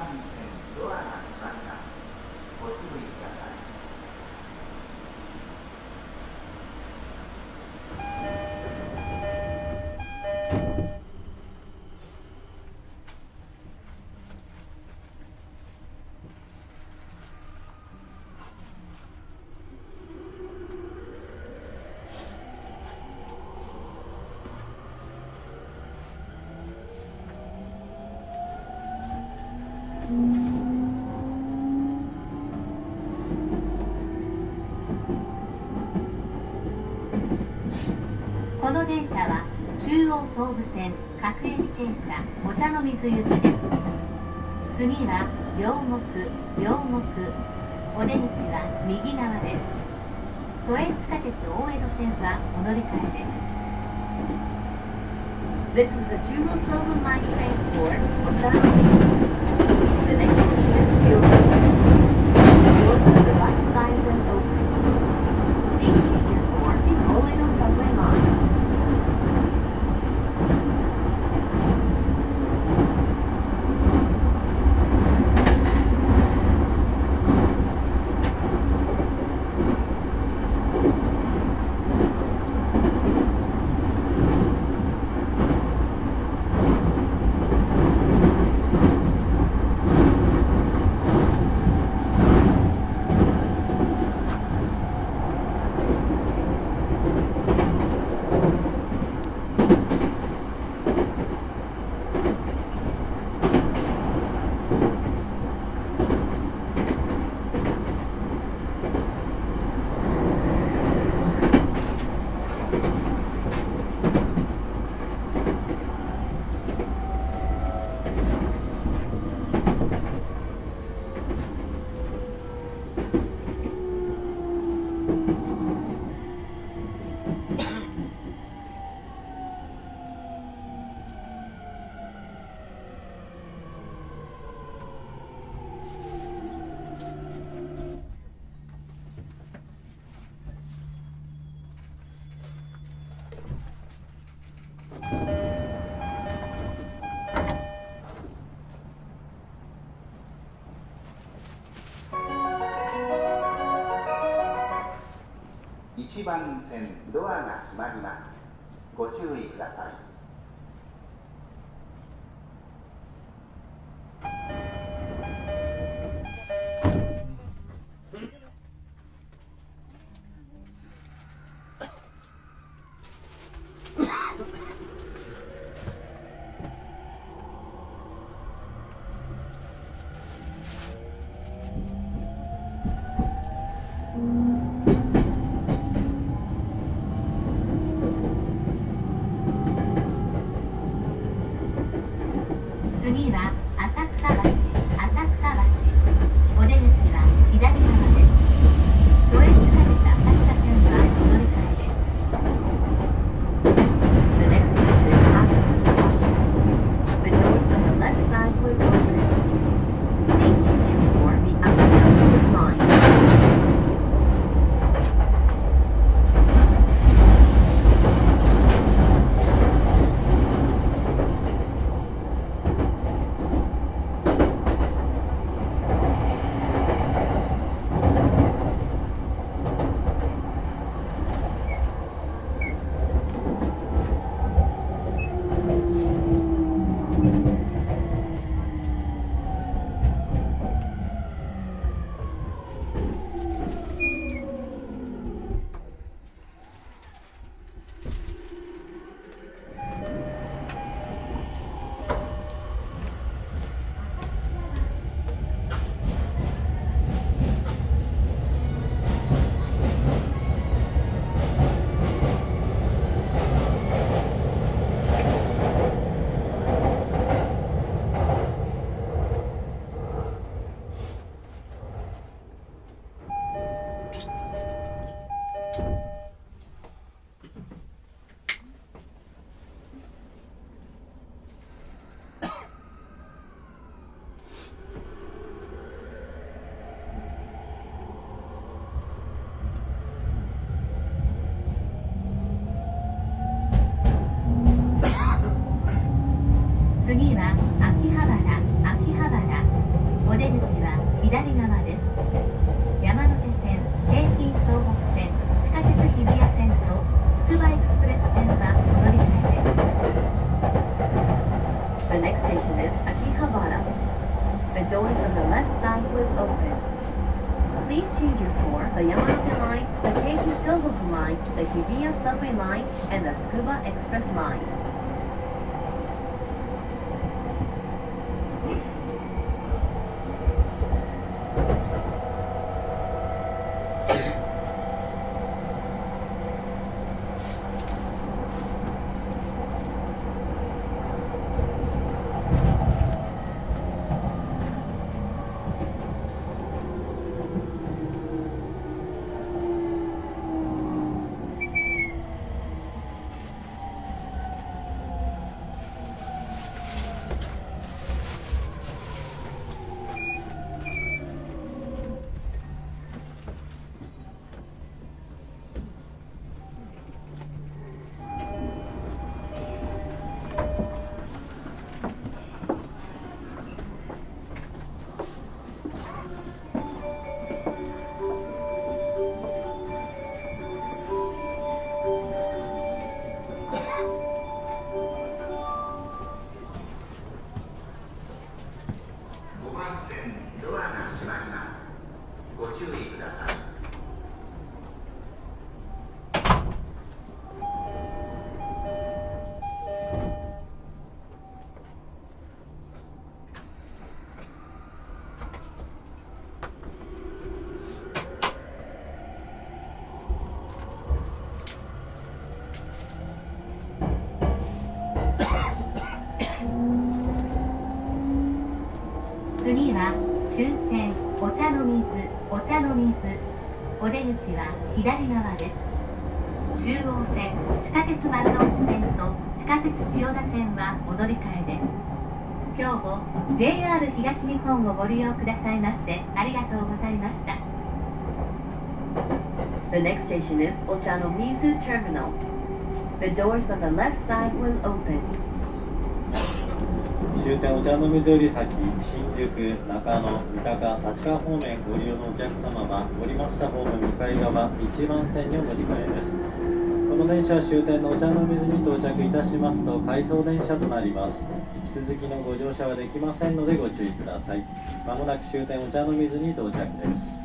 番線ドアが閉まります。ご注意ください。 この電車は中央総武線各駅停車お茶の水行きです。次は両国、お出口は右側です。都営地下鉄大江戸線はお乗り換えです。This is the Chuo Sobu Line train for Ochanomizu. The next station is Ryoku. Doors on the right side will open. Please change your for the Oedo subway line.1番線ドアが閉まります。ご注意ください。 次は浅草橋、お出口は左側です。都営地下鉄浅草線はお乗り換えです。The next stop is Asakusa Station. The doors on the left side will open. Please change your for the Asakusa line.次は秋葉原。 左側です。山手線、京浜東北線、地下鉄日比谷線とつくばエクスプレス線はお乗り換えです。The next station is Akihabara. The doors on the left side will open. Please change your for the Yamanote Line, the Keiki Tohoku Line, the Hibiya Subway Line, and the Tsukuba Express Line. 次は終点お茶の水。お出口は左側です。中央線、地下鉄丸の内線と地下鉄千代田線はお乗り換えです。今日も JR 東日本をご利用くださいましてありがとうございました。The next station is Ochanomizu Terminal. The doors on the left side will open. 終点お茶の水より先、新宿、中野、三鷹、立川方面ご利用のお客様は降りましたホーム向かい側1番線にお乗り換えです。この電車は終点のお茶の水に到着いたしますと回送電車となります。引き続きのご乗車はできませんのでご注意ください。まもなく終点お茶の水に到着です。